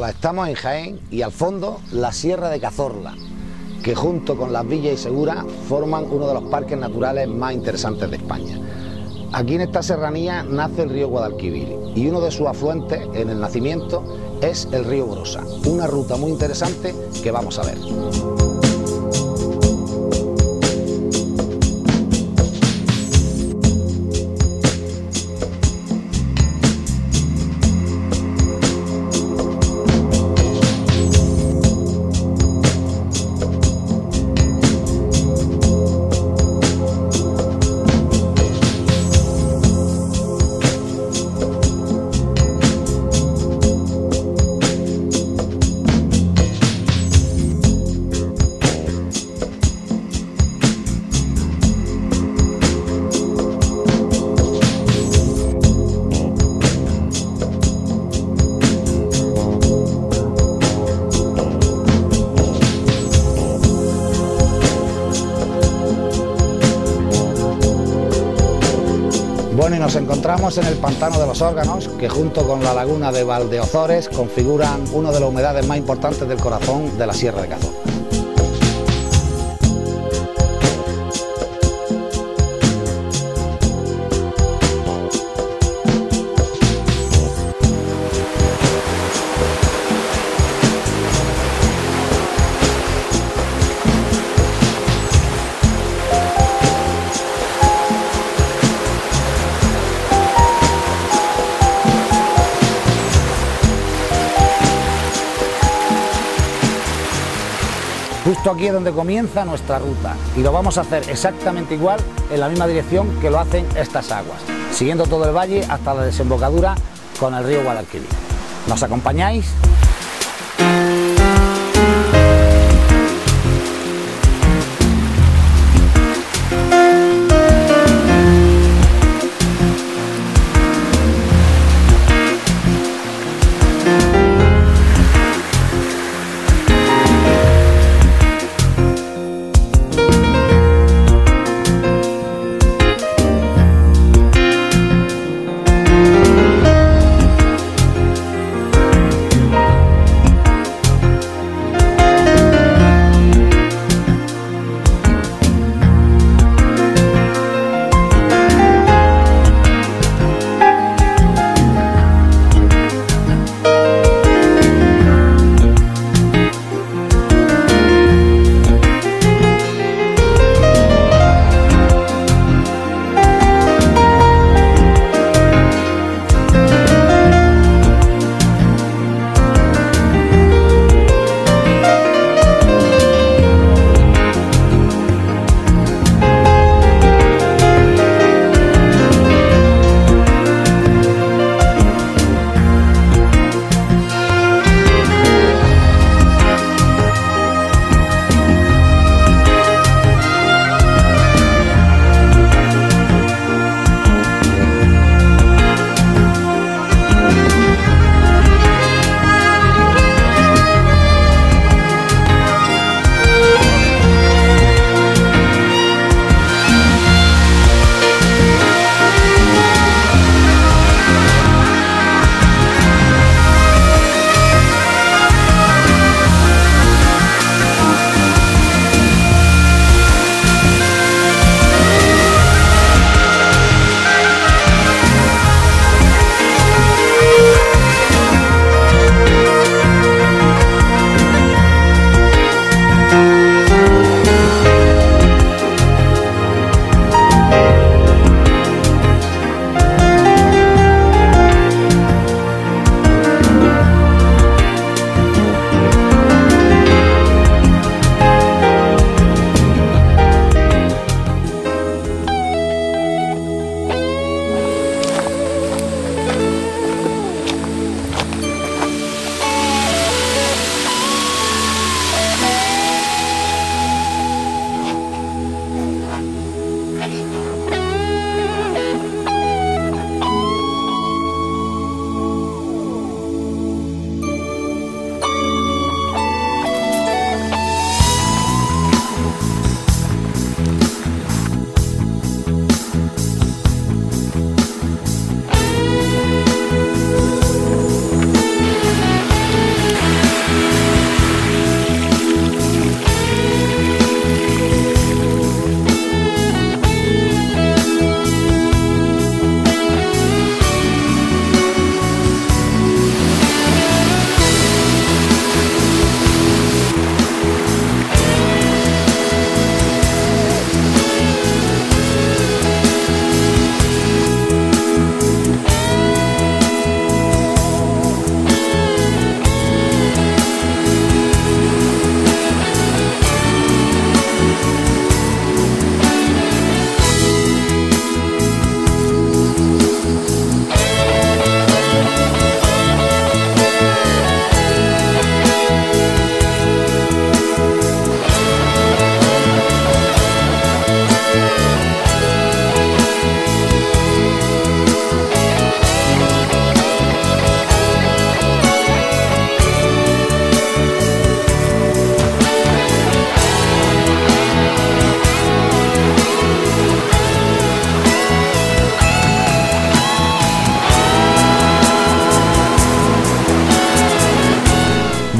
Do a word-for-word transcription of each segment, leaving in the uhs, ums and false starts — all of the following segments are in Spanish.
Hola, estamos en Jaén y al fondo la Sierra de Cazorla, que junto con Las Villas y Segura forman uno de los parques naturales más interesantes de España. Aquí en esta serranía nace el río Guadalquivir y uno de sus afluentes en el nacimiento es el río Brossa, una ruta muy interesante que vamos a ver. Bueno, y nos encontramos en el Pantano de los Órganos, que junto con la laguna de Valdeozores configuran una de las humedades más importantes del corazón de la Sierra de Cazorla. Justo aquí es donde comienza nuestra ruta y lo vamos a hacer exactamente igual en la misma dirección que lo hacen estas aguas, siguiendo todo el valle hasta la desembocadura con el río Guadalquivir. ¿Nos acompañáis?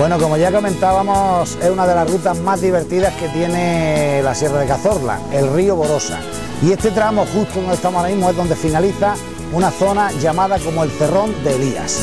Bueno, como ya comentábamos, es una de las rutas más divertidas que tiene la Sierra de Cazorla, el río Borosa. Y este tramo, justo donde estamos ahora mismo, es donde finaliza una zona llamada como el Cerrón de Elías.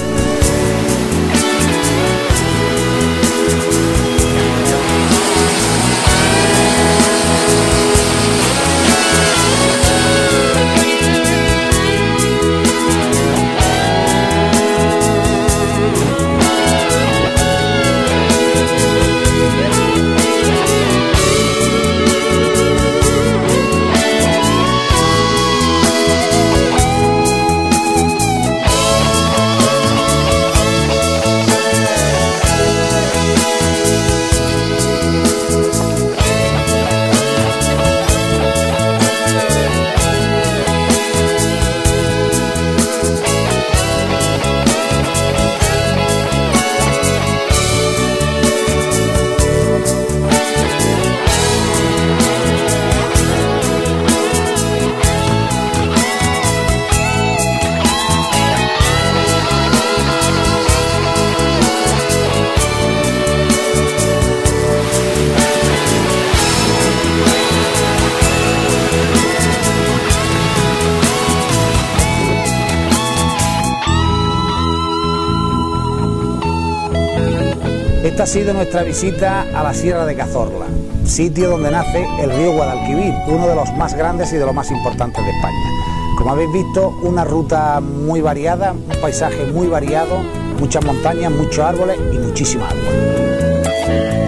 Esta ha sido nuestra visita a la Sierra de Cazorla, sitio donde nace el río Guadalquivir, uno de los más grandes y de los más importantes de España. Como habéis visto, una ruta muy variada, un paisaje muy variado, muchas montañas, muchos árboles y muchísima agua.